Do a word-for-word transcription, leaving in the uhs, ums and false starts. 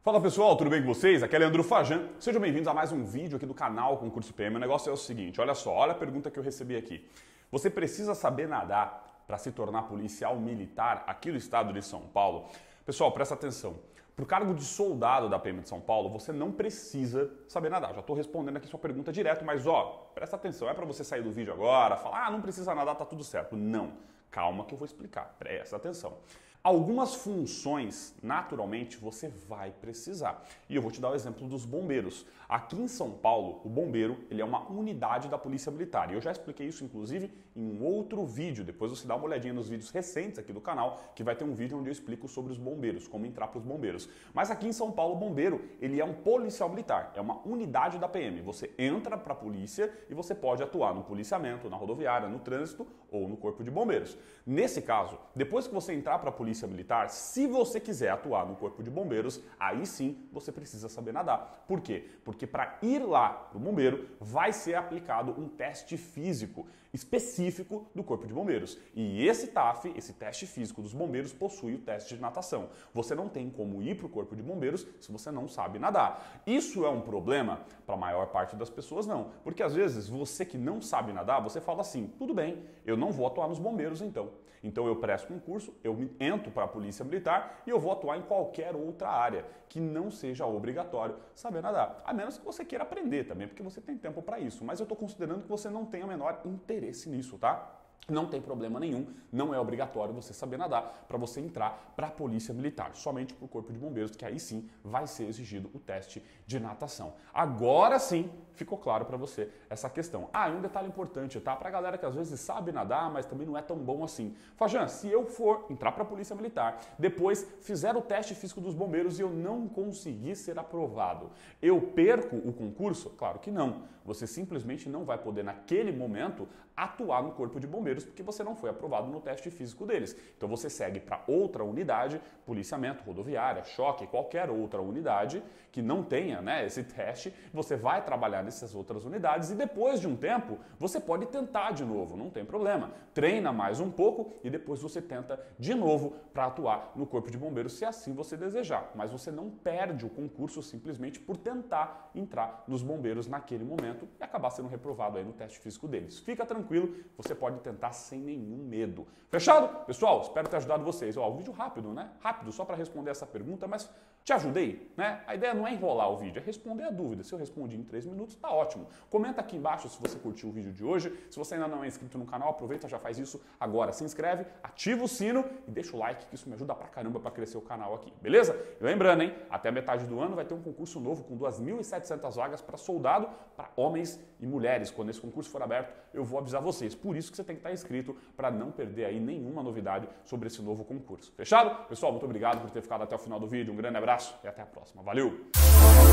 Fala pessoal, tudo bem com vocês? Aqui é Leandro Fajan. Sejam bem-vindos a mais um vídeo aqui do canal Concurso P M. O negócio é o seguinte, olha só, olha a pergunta que eu recebi aqui. Você precisa saber nadar para se tornar policial militar aqui do estado de São Paulo? Pessoal, presta atenção. Para o cargo de soldado da P M de São Paulo, você não precisa saber nadar. Já estou respondendo aqui sua pergunta direto, mas ó, presta atenção. É para você sair do vídeo agora, falar, ah, não precisa nadar, tá tudo certo. Não. Calma que eu vou explicar. Presta atenção. Algumas funções, naturalmente, você vai precisar. E eu vou te dar o exemplo dos bombeiros. Aqui em São Paulo, o bombeiro ele é uma unidade da Polícia Militar. E eu já expliquei isso, inclusive, em um outro vídeo. Depois você dá uma olhadinha nos vídeos recentes aqui do canal, que vai ter um vídeo onde eu explico sobre os bombeiros, como entrar para os bombeiros. Mas aqui em São Paulo, o bombeiro ele é um policial militar, é uma unidade da P M. Você entra para a polícia e você pode atuar no policiamento, na rodoviária, no trânsito ou no corpo de bombeiros. Nesse caso, depois que você entrar para a polícia militar, se você quiser atuar no corpo de bombeiros, aí sim você precisa saber nadar. Por quê? Porque para ir lá para o bombeiro vai ser aplicado um teste físico específico do corpo de bombeiros. E esse T A F, esse teste físico dos bombeiros, possui o teste de natação. Você não tem como ir para o corpo de bombeiros se você não sabe nadar. Isso é um problema para a maior parte das pessoas? Não. Porque às vezes você que não sabe nadar, você fala assim, tudo bem, eu não vou atuar nos bombeiros então. Então eu presto concurso, eu entro para a Polícia Militar e eu vou atuar em qualquer outra área que não seja obrigatório saber nadar. A menos que você queira aprender também, porque você tem tempo para isso. Mas eu estou considerando que você não tem o menor interesse nisso, tá? Não tem problema nenhum, não é obrigatório você saber nadar para você entrar para a Polícia Militar, somente para o Corpo de Bombeiros, que aí sim vai ser exigido o teste de natação. Agora sim ficou claro para você essa questão. Ah, e um detalhe importante, tá? Para a galera que às vezes sabe nadar, mas também não é tão bom assim. Fajan, se eu for entrar para a Polícia Militar, depois fizer o teste físico dos bombeiros e eu não conseguir ser aprovado, eu perco o concurso? Claro que não. Você simplesmente não vai poder naquele momento atuar no Corpo de Bombeiros porque você não foi aprovado no teste físico deles. Então você segue para outra unidade, policiamento, rodoviária, choque, qualquer outra unidade que não tenha, né, esse teste, você vai trabalhar nessas outras unidades e depois de um tempo você pode tentar de novo, não tem problema. Treina mais um pouco e depois você tenta de novo para atuar no Corpo de Bombeiros se assim você desejar. Mas você não perde o concurso simplesmente por tentar entrar nos bombeiros naquele momento e acabar sendo reprovado aí no teste físico deles. Fica tranquilo, você pode tentar sem nenhum medo. Fechado? Pessoal, espero ter ajudado vocês. Ó, um vídeo rápido, né? Rápido, só para responder essa pergunta, mas te ajudei, né? A ideia não é enrolar o vídeo, é responder a dúvida. Se eu respondi em três minutos, tá ótimo. Comenta aqui embaixo se você curtiu o vídeo de hoje. Se você ainda não é inscrito no canal, aproveita, já faz isso agora. Se inscreve, ativa o sino e deixa o like, que isso me ajuda pra caramba para crescer o canal aqui, beleza? E lembrando, hein? Até a metade do ano vai ter um concurso novo com duas mil e setecentas vagas para soldado, para homens e mulheres. Quando esse concurso for aberto, eu vou avisar vocês. Por isso que você tem que estar inscrito para não perder aí nenhuma novidade sobre esse novo concurso. Fechado? Pessoal, muito obrigado por ter ficado até o final do vídeo. Um grande abraço e até a próxima. Valeu!